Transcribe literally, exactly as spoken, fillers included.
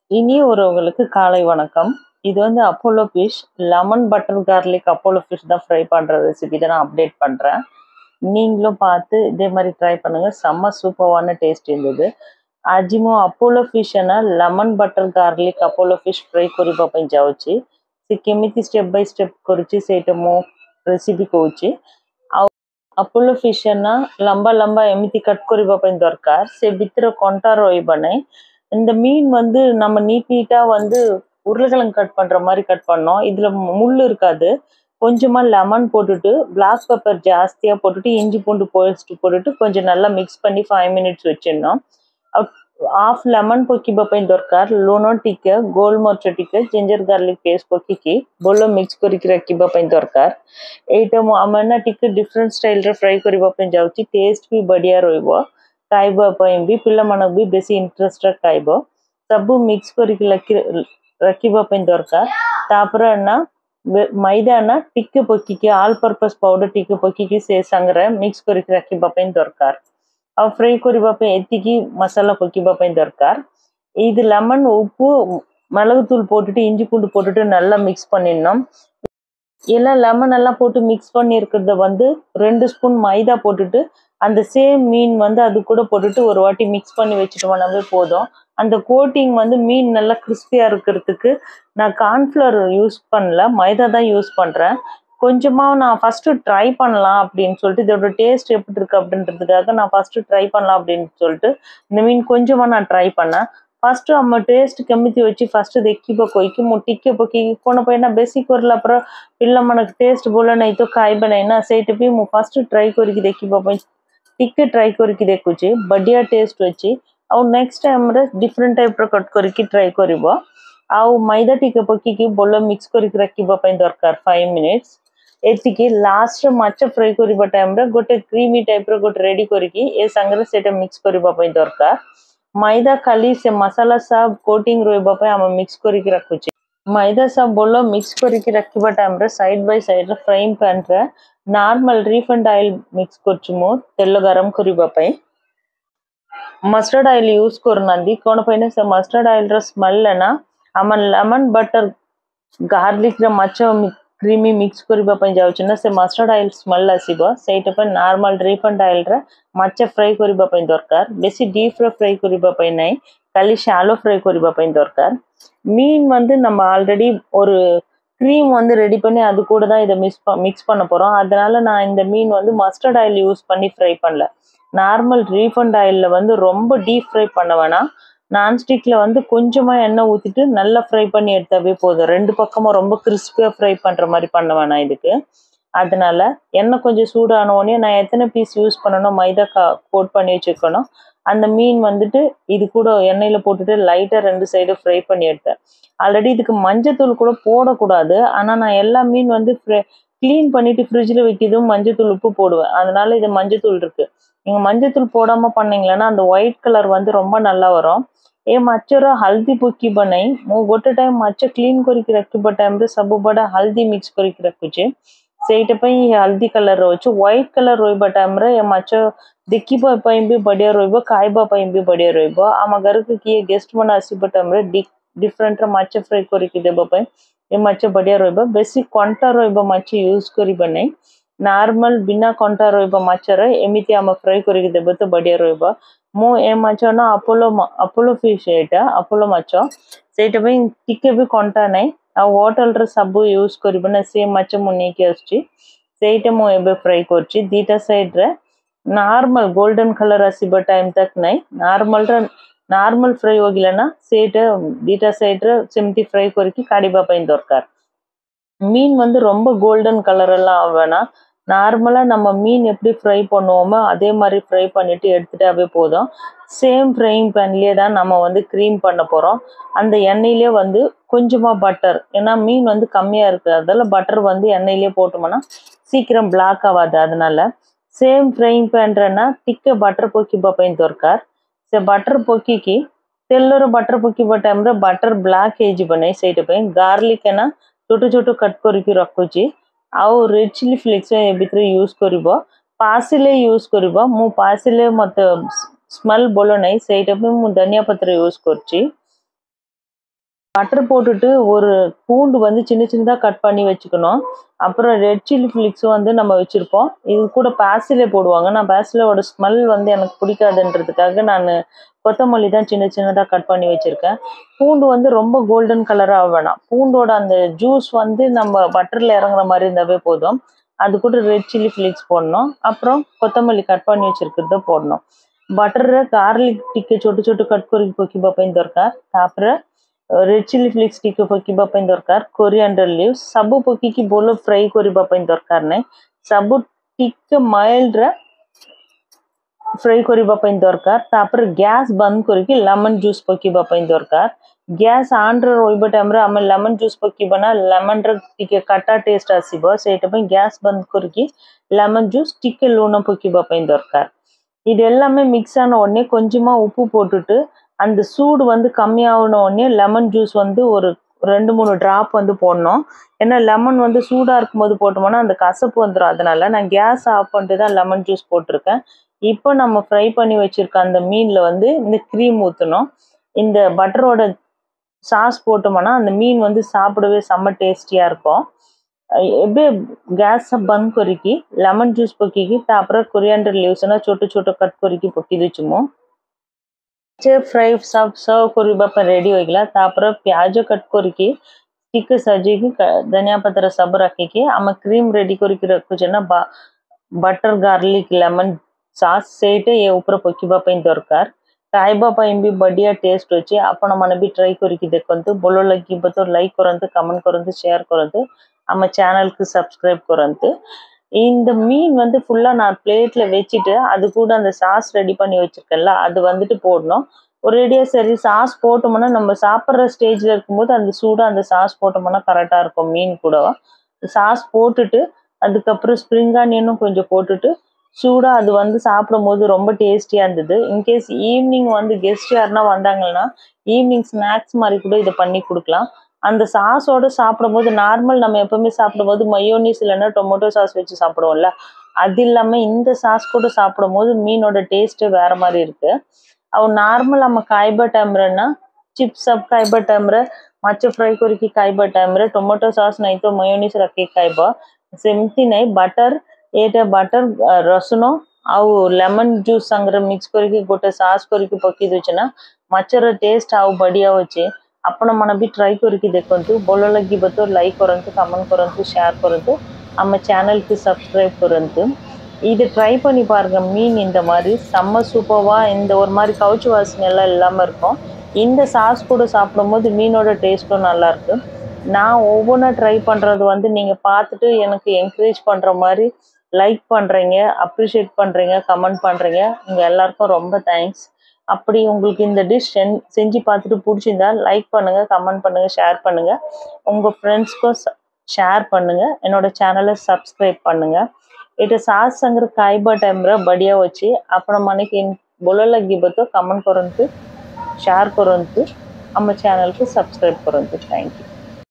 இனிய உறவுகளுக்கு காலை வணக்கம். இது வந்து Apollo fish lemon butter garlic Apollo fish தான் ஃப்ரை பண்ணுற ரெசிபி தான் நான் அப்டேட் பண்ணுறேன். நீங்களும் பார்த்து இதே மாதிரி ட்ரை பண்ணுங்கள். செம்ம சூப்பரான டேஸ்ட் இருந்தது. ଆଜି ମୁଁ ଆପୋଲୋ ଫିଶ୍ ନା lemon butter garlic Apollo fish fry କରିବା ପାଇଁ ଯାଉଛି। ସେ କେମିତି ଷ୍ଟେପ୍ ବାଇ ଷ୍ଟେପ୍ କରୁଛି ସେଇଟା ମୁଁ ରେସିପି କହୁଛି। ଆଉ ଆପୋଲୋ ଫିଶ୍ ନା ଲମ୍ବା ଲମ୍ବା ଏମିତି କଟ୍ କରିବା ପାଇଁ ଦରକାର। ସେ ଭିତରେ କଣ୍ଟା ରହିବ ନାହିଁ। இந்த மீன் வந்து நம்ம நீட் நீட்டா வந்து உருளைக்கிழங்கு கட் பண்ற மாதிரி கட் பண்ணோம். இதுல முள் இருக்காது. கொஞ்சமா லெமன் போட்டுட்டு பிளாக் பெப்பர் ஜாஸ்தியா போட்டுட்டு இஞ்சி பூண்டு பேஸ்ட் போட்டுட்டு கொஞ்சம் நல்லா மிக்ஸ் பண்ணி ஃபைவ் மினிட்ஸ் வச்சிடணும். हाफ लेमन पकिबा ପାଇଁ ଦରକାର ଲୁଣ ଟିକେ ଗୋଲମରିଚ ଟିକେ ଜିଞ୍ଜର ଗାର୍ଲିକ ପେଷ୍ଟ ପକିକି ଭଲ ମିକ୍ସ କରିକି ରଖିବା ପାଇଁ ଦରକାର। ଏଇଟା ମୁଁ ଆମେ ନା ଟିକେ ଡିଫରେଣ୍ଟ ଷ୍ଟାଇଲରେ ଫ୍ରାଏ କରିବା ପାଇଁ ଯାଉଛି। ଟେଷ୍ଟ ବି ବଢିଆ ରହିବ। ଖାଇବା ପାଇଁ ବି ପିଲାମାନଙ୍କୁ ବି ବେଶୀ ଇଣ୍ଟରେଷ୍ଟରେ ଖାଇବ। ସବୁ ମିକ୍ସ କରିକି ରଖିବା ପାଇଁ ଦରକାର। ତାପରେ ନା मैदा ना ଟିକେ ପକିକି ऑल पर्पस पाउडर ଟିକେ ପକିକି ସେ ସାଙ୍ଗରେ ମିକ୍ସ କରିକି ରଖିବା ପାଇଁ ଦରକାର। ଆଉ ಫ್ರೈ କରିବା ପାଇଁ ଏତିକି ମସଲା ପକିବା ପାଇଁ ଦରକାର। இது லெமன் உப்பு மிளகுத்தூள் போட்டுட்டு இஞ்சி பூண்டு போட்டுட்டு நல்லா மிக்ஸ் பண்ணிடணும்। எல்லாம் லெமன் எல்லாம் போட்டு மிக்ஸ் பண்ணி இருக்கிறத வந்து ரெண்டு ஸ்பூன் மைதா போட்டுட்டு அந்த சேம் மீன் வந்து அது கூட போட்டுட்டு ஒரு வாட்டி மிக்ஸ் பண்ணி வச்சுட்டோம்னாவே போதும்। அந்த கோட்டிங் வந்து மீன் நல்லா கிறிஸ்பியா இருக்கிறதுக்கு நான் கார்ன்ஃப்ளவர் யூஸ் பண்ணல, மைதா தான் யூஸ் பண்றேன்। கொஞ்சமா நான் ஃபர்ஸ்ட் ட்ரை பண்ணலாம் அப்படின்னு சொல்லிட்டு இதோட டேஸ்ட் எப்படி இருக்கு அப்படின்றதுக்காக நான் ஃபர்ஸ்ட் ட்ரை பண்ணலாம் அப்படின்னு சொல்லிட்டு இந்த மீன் கொஞ்சமா நான் ட்ரை பண்ணேன்। ଫାଷ୍ଟ ଆମ ଟେଷ୍ଟ କେମିତି ଅଛି ଫାଷ୍ଟ ଦେଖିବ କହିକି ମୁଁ ଟିକେ ପକେଇକି କ'ଣ ପାଇଁ ନା ବେଶୀ କରିଲା ପରେ ପିଲାମାନଙ୍କ ଟେଷ୍ଟ ଭଲ ନାହିଁ ତ ଖାଇବେ ନାହିଁ ନା, ସେଇଟା ବି ମୁଁ ଫାଷ୍ଟ ଟ୍ରାଏ କରିକି ଦେଖିବା ପାଇଁ ଟିକେ ଟ୍ରାଏ କରିକି ଦେଖୁଛି। ବଢିଆ ଟେଷ୍ଟ ଅଛି। ଆଉ ନେକ୍ସଟ ଟାଇମରେ ଡିଫରେଣ୍ଟ ଟାଇପର କଟ୍ କରିକି ଟ୍ରାଏ କରିବ। ଆଉ ମଇଦା ଟିକେ ପକେଇକି ଭଲ ମିକ୍ସ କରିକି ରଖିବା ପାଇଁ ଦରକାର ଫାଇଭ ମିନିଟ୍ସ। ଏତିକି ଲାଷ୍ଟରେ ମାଛ ଫ୍ରାଏ କରିବା ଟାଇମରେ ଗୋଟେ କ୍ରିମି ଟାଇପର ଗୋଟେ ରେଡି କରିକି ଏ ସାଙ୍ଗରେ ସେଇଟା ମିକ୍ସ କରିବା ପାଇଁ ଦରକାର। मैदा खाली से मसाला सब कोटिंग रोइबा पे हम मिक्स करके रखुची। मैदा सब बोलो मिक्स करके रखिबा टाइम रे साइड बाय साइड रे फ्राइंग पैन रे नॉर्मल रिफाइंड ऑयल मिक्स करछु मो तेल गरम करिबा पे मस्टर्ड ऑयल यूज करनांदी कोन पयने से मस्टर्ड ऑयल रे स्मेल ना हम लेमन बटर गार्लिक रे मच्छो क्रीमी मिक्स करबा पे जाउछ ना से मस्टर्ड ऑयल स्मेल आसीबो। सेटा पे नॉर्मल रिफाइंड ऑयल रे मच्छा फ्राई करबा पे दरकार। बेसी डीप फ्राई करबा पे नहीं, खाली शैलो फ्राई करबा पे दरकार। மீன் வந்து நம்ம ஆல்ரெடி ஒரு க்ரீம் வந்து ரெடி பண்ணி அது கூட தான் இதை மிக்ஸ் மிக்ஸ் பண்ண போறோம்। அதனால நான் இந்த மீன் வந்து மஸ்டர்ட் ஆயில் யூஸ் பண்ணி ஃப்ரை பண்ணல। நார்மல் ரீஃபண்ட் ஆயில்ல வந்து ரொம்ப டீப் ஃப்ரை பண்ண வேணாம்। நான்ஸ்டிக்ல வந்து கொஞ்சமா எண்ணெய் ஊத்திட்டு நல்லா ஃப்ரை பண்ணி எடுத்தாவே போதும்। ரெண்டு பக்கமும் ரொம்ப கிறிஸ்பியா ஃப்ரை பண்ற மாதிரி பண்ண வேணாம் இதுக்கு। அதனால எண்ணெய் கொஞ்சம் சூடான உடனே நான் எத்தனை பீஸ் யூஸ் பண்ணணும் மைதா கோட் பண்ணி வச்சுக்கணும்। அந்த மீன் வந்துட்டு இது கூட எண்ணெயில போட்டுட்டு லைட்டா ரெண்டு சைடு ஃப்ரை பண்ணி எடுத்தேன்। ஆல்ரெடி இதுக்கு மஞ்சத்தூள் கூட போடக்கூடாது, ஆனா நான் எல்லா மீன் வந்து கிளீன் பண்ணிட்டு ஃப்ரிட்ஜில் வைக்கிறதும் மஞ்சத்தூள் உப்பு போடுவேன்। அதனால இது மஞ்சத்தூள் இருக்கு। நீங்க மஞ்சத்தூள் போடாம பண்ணீங்கன்னா அந்த ஒயிட் கலர் வந்து ரொம்ப நல்லா வரும்। ए मच्छर हल्दी पकिबा नहीं, मु गोटे टाइम मच्छ क्लीन करके रखिबा टाइम रे सब बड़ा हल्दी मिक्स करके रखुचे। सेटा पई हल्दी कलर रोच व्हाइट कलर रोइबा टाइम रे ए मच्छ देखिबा पई भी बढ़िया रोइबो, खाइबा पई भी बढ़िया रोइबो। आम घर के किए गेस्ट मन आसीबा टाइम रे डिफरेंट रे मच्छ फ्राई करके देबा पई ए मच्छ बढ़िया रोइबो। बेसी कंटा रोइबा मच्छ यूज करिबा नहीं, नॉर्मल बिना कंटा रोइबा मच्छ रे एमिति आम फ्राई करके देबो तो बढ़िया रोइबो। मु ए मच्छ ना अपोलो अपोलो फिश एटा अपोलो मच्छ सेटा पई टिके भी कंटा नहीं। आ होटल रे सब यूज करिबो ना से मच्छ मु नै के आछि। सेटा मु एबे फ्राई करछि दीटा साइड रे नॉर्मल गोल्डन कलर आसीबा टाइम तक नहीं, नॉर्मल रे नॉर्मल फ्राई होगिला ना सेटा दीटा साइड रे सेमती फ्राई करके काडिबा पई दरकार। மீன் வந்து ரொம்ப கோல்டன் கலர் எல்லாம் ஆவேனா, நார்மலா நம்ம மீன் எப்படி ஃப்ரை பண்ணுவோமோ அதே மாதிரி ஃப்ரை பண்ணிட்டு எடுத்துட்டாவே போதும்। சேம் ஃப்ரையிங் பேன்லயே தான் நம்ம வந்து க்ரீம் பண்ண போறோம்। அந்த எண்ணெயிலே வந்து கொஞ்சமா பட்டர், ஏன்னா மீன் வந்து கம்மியா இருக்கு, அதனால பட்டர் வந்து எண்ணெயிலே போட்டோம்னா சீக்கிரம் பிளாக் ஆகாது। அதனால சேம் ஃப்ரையிங் पैन रे ना टिके बटर पकिबा ପାଇଁ ଦରକାର। ସେ बटर पकिकी ତେଲର बटर पकिबा टाइम रे बटर ब्लैक ହେଇଯିବ ନାହିଁ, ସେଇଟା ପାଇଁ ଗାର୍ଲିକ ନା छोटो छोटो कट करके रखुची। आउ रेड चिली फ्लेक्स ए भितर यूज करिवो, पासिले यूज करिवो। मु पासिले मते स्मेल बोलो नहीं, सेटा पे मु धनिया पत्र यूज करची। பட்டர் போட்டுட்டு ஒரு பூண்டு வந்து சின்ன சின்னதாக கட் பண்ணி வச்சுக்கணும். அப்புறம் ரெட் சில்லி ஃப்ளிக்ஸும் வந்து நம்ம வச்சுருப்போம். இது கூட பாசிலே போடுவாங்க. நான் பாசிலோட ஸ்மெல் வந்து எனக்கு பிடிக்காதுன்றதுக்காக நான் கொத்தமல்லி தான் சின்ன சின்னதாக கட் பண்ணி வச்சுருக்கேன். பூண்டு வந்து ரொம்ப கோல்டன் கலராக வேணாம். பூண்டோட அந்த ஜூஸ் வந்து நம்ம பட்டரில் இறங்குற மாதிரி இருந்தாவே போதும். அது கூட ரெட் சில்லி ஃப்ளிக்ஸ் போடணும். அப்புறம் கொத்தமல்லி கட் பண்ணி வச்சுருக்கிறத போடணும். बटर गार्लिक टिके छोटे छोटे कट कर पकिबा ପାଇଁ ଦରକାର ତାପରେ ରେଡ୍ ଚିଲି ଫ୍ଲେକ୍ସ ଟିକେ ପକିବା ପାଇଁ ଦରକାର କୋରିଆଣ୍ଡର ଲିଭ୍ସ ସବୁ ପକିକି ଭଲ ଫ୍ରାଇ କରିବା ପାଇଁ ଦରକାର ନାହିଁ ସବୁ ଟିକେ ମାଇଲ୍ଡ ରେ फ्राई କରିବା ପାଇଁ ଦରକାର ତାପରେ ଗ୍ୟାସ୍ ବନ୍ଦ କରିକି ଲେମନ ଜୁସ୍ ପକିବା ପାଇଁ ଦରକାର ଗ୍ୟାସ୍ ऑन ରେ ରହିବା ଟାଇମ ରେ ଆମେ ଲେମନ ଜୁସ୍ ପକିବା ନା ଲେମନ ର ଟିକେ କାଟା ଟେଷ୍ଟ ଆସିବ ସେଇଟା ପାଇଁ ଗ୍ୟାସ୍ ବନ୍ଦ କରିକି ଲେମନ ଜୁସ୍ ଟିକେ ଲୁଣ ପକିବା ପାଇଁ ଦରକାର இது எல்லாமே மிக்ஸ் ஆன உடனே கொஞ்சமா உப்பு போட்டுட்டு அந்த சூடு வந்து கம்மியான உடனே லெமன் ஜூஸ் வந்து ஒரு ரெண்டு மூணு டிராப் வந்து போடணும் ஏன்னா லெமன் வந்து சூடா இருக்கும்போது போட்டோம்னா அந்த கசப்பு வந்துடும் அதனால நான் கேஸ் ஆஃப் பண்ணிட்டு தான் லெமன் ஜூஸ் போட்டிருக்கேன் இப்போ நம்ம ஃப்ரை பண்ணி வச்சிருக்க அந்த மீன்ல வந்து இந்த க்ரீம் ஊற்றணும் இந்த பட்டரோட சாஸ் போட்டோம்னா அந்த மீன் வந்து சாப்பிடவே செம்ம டேஸ்டியா இருக்கும் ଏବେ ଗ୍ୟାସ୍ ବନ୍ଦ କରିକି ଲେମନ ଜୁସ୍ ପକେଇକି ତାପରେ କୋରିଆଣ୍ଡର ଲିଭ୍ସ ନା ଛୋଟ ଛୋଟ କଟ୍ କରିକି ପକେଇ ଦେଉଛି ମୁଁ ସେ ଫ୍ରାଇ ସବ ସର୍ଭ କରିବା ପାଇଁ ରେଡି ହୋଇଗଲା ତାପରେ ପିଆଜ କଟ୍ କରିକି ଟିକେ ସଜେଇକି ଧନିଆ ପତ୍ର ସବୁ ରଖିକି ଆମେ କ୍ରିମ୍ ରେଡି କରିକି ରଖୁଛେ ନା ବଟର ଗାର୍ଲିକ ଲେମନ ସାସ୍ ସେଇଟା ଏ ଉପରେ ପକେଇବା ପାଇଁ ଦରକାର ଖାଇବା ପାଇଁ ବି ବଢିଆ ଟେଷ୍ଟ ଅଛି ଆପଣ ମାନେ ବି ଟ୍ରାଇ କରିକି ଦେଖନ୍ତୁ ଭଲ ଲାଗିବ ତ ଲାଇକ୍ କରନ୍ତୁ କମେଣ୍ଟ କରନ୍ତୁ शेयर କରନ୍ତୁ நம்ம சேனலுக்கு சப்ஸ்கிரைப் करंतु இந்த மீன் வந்து ஃபுல்லா நான் பிளேட்ல வெச்சிட்டு அது கூட அந்த சாஸ் ரெடி பண்ணி வச்சிருக்கேன்ல அது வந்துட்டு போடணும் ஒரேடியா சரி சாஸ் போட்டோம்னா நம்ம சாப்பிடுற ஸ்டேஜ்ல இருக்கும்போது அந்த சூடா அந்த சாஸ் போட்டோம்னா கரெக்ட்டா இருக்கும் மீன் கூட சாஸ் போட்டுட்டு அதுக்கு அப்புறம் ஸ்ப்ரிங் ஆனியனும் கொஞ்சம் போட்டுட்டு சூடா அது வந்து சாப்பிடும்போது ரொம்ப டேஸ்டியா இருந்தது இன் கேஸ் ஈவினிங் வந்து கெஸ்ட் யாரனா வந்தாங்கன்னா ஈவினிங் ஸ்நாக்ஸ் மாதிரி கூட இத பண்ணி கொடுக்கலாம் அந்த சாஸோட சாப்பிடும்போது நார்மல் நம்ம எப்பவுமே சாப்பிடும்போது மயோனீஸ் இல்லனா டொமேட்டோ சாஸ் வச்சு சாப்பிடுவோம்ல அது இல்லாம இந்த சாஸ் கூட சாப்பிடும்போது மீனோட டேஸ்ட் வேற மாதிரி இருக்கு ଆଉ நார்மல் நம்ம ଖାଇବା ଟାଇମରେ चिप्स सब ଖାଇବା ଟାଇମରେ ମାଛ ଫ୍ରାଇ କରିକି ଖାଇବା ଟାଇମରେ ଟೊମେଟୋ ସସ୍ ନାହିଁ ତ ମୟୋନିଜ ରଖି ଖାଇବ ସେମିତି ନାହିଁ ବଟର ଏଟା ବଟର ରସୁଣ ଆଉ ଲେମନ ଜୁସ୍ ସାଙ୍ଗରେ ମିକ୍ସ କରିକି ଗୋଟେ ସାସ୍ କରିକି ପକେଇ ଦଉଛ ନା ମାଛର ଟେଷ୍ଟ ଆଉ ବଢିଆ ଅଛି ଆପଣ ମାନେ ବି ଟ୍ରାଇ କରିକି ଦେଖନ୍ତୁ ଭଲ ଲାଗିବ ତ ଲାଇକ୍ କରନ୍ତୁ କମେଣ୍ଟ କରନ୍ତୁ शेयर କରନ୍ତୁ ଆମ ଚ୍ୟାନେଲ କୁ சப்ஸ்கிரைப் କରନ୍ତୁ இது ட்ரை பண்ணி பாருங்க மீன் இந்த மாதிரி செம்ம சூப்பரா இந்த ஒரு மாதிரி கவுச்சி வாசனை எல்லாம் இல்லாம இருக்கும் இந்த சாஸ் கூட சாப்பிடும்போது மீனோட டேஸ்டும் நல்லா இருக்கு நான் ஒவ்வொன்றா ட்ரை பண்றது வந்து நீங்க பார்த்துட்டு எனக்கு என்கரேஜ் பண்ற மாதிரி லைக் பண்றீங்க அப்ரிஷியேட் பண்றீங்க கமெண்ட் பண்றீங்க உங்க எல்லாருக்கும் ரொம்ப தேங்க்ஸ் அப்படி உங்களுக்கு இந்த டிஷ் செஞ்சு பார்த்துட்டு பிடிச்சிருந்தா லைக் பண்ணுங்க கமெண்ட் பண்ணுங்க ஷேர் பண்ணுங்க உங்க ஃப்ரெண்ட்ஸ்க்கும் ஷேர் பண்ணுங்க என்னோட சேனலை சப்ஸ்கிரைப் பண்ணுங்க এটা ସାସ୍ ସାଙ୍ଗରେ ଖାଇବା ଟାଇମରେ ବଢିଆ ଅଛି ଆପଣମାନେ ଭଲ ଲାଗିବ ତ କମେଣ୍ଟ କରନ୍ତୁ शेयर କରନ୍ତୁ ଆମ ଚ୍ୟାନେଲକୁ ସବସ୍କ୍ରାଇବ କରନ୍ତୁ थैंक यू